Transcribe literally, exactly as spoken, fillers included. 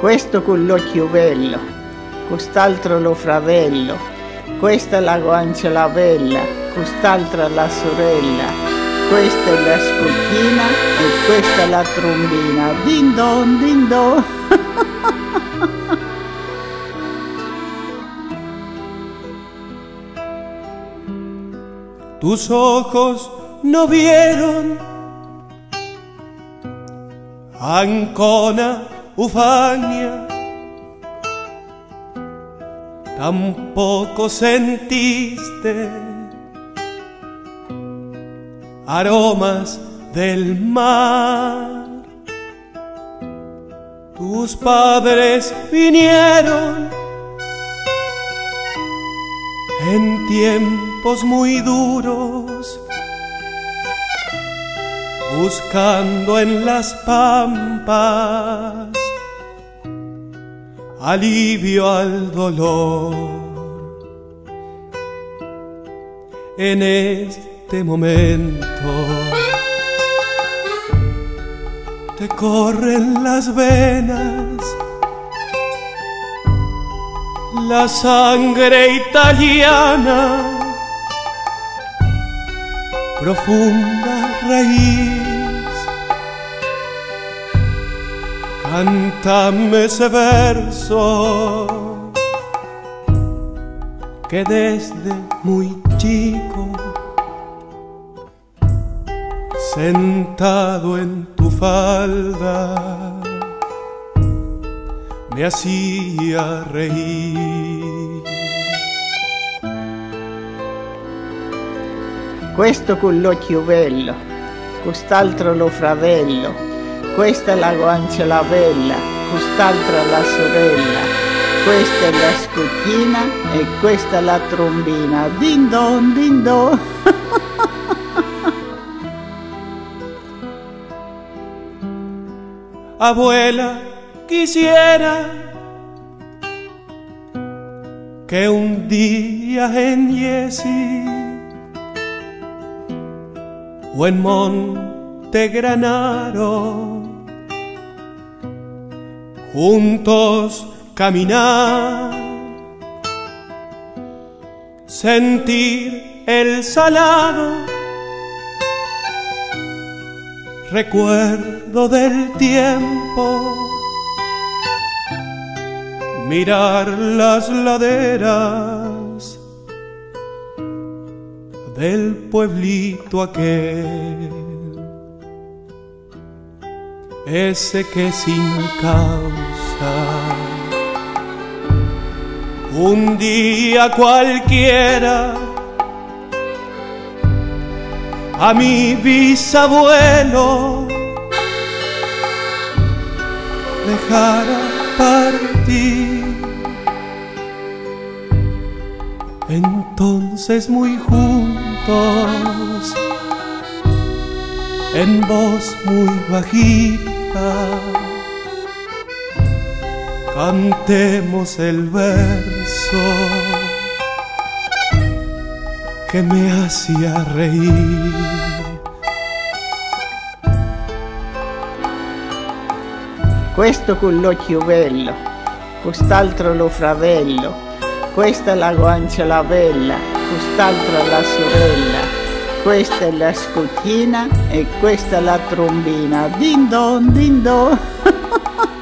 Questo con l'occhio bello, quest'altro lo fratello, questa è la guancia la bella, quest'altra la sorella, questa è la scocchina e questa è la trombina. Din don, din don. Tus ojos no vieron Ancona, Ufania, tampoco sentiste aromas del mar. Tus padres vinieron en tiempos muy duros, buscando en las pampas alivio al dolor. En este momento te corren las venas la sangre italiana, profunda raíz. Cántame ese verso que desde muy chico, sentado en tu falda, me hacía reír. Questo con l'occhio bello, quest'altro lo fratello, questa è la guancia la bella, quest'altra la sorella, questa è la scocchina e questa è la trombina. Din don, din don. Abuela, quisiera que un día en Yesi o en Monte Granaro juntos caminar, sentir el salado recuerdo del tiempo, mirar las laderas del pueblito aquel, ese que sin causa un día cualquiera a mi bisabuelo dejara partir. Entonces muy juntos, en voz muy bajita, cantemos el verso que me hacía reír. Questo con l'occhio bello, quest'altro lo fratello, questa è la guancia la bella, quest'altra la sorella, questa è la scocchina e questa è la trombina. Din don, din don.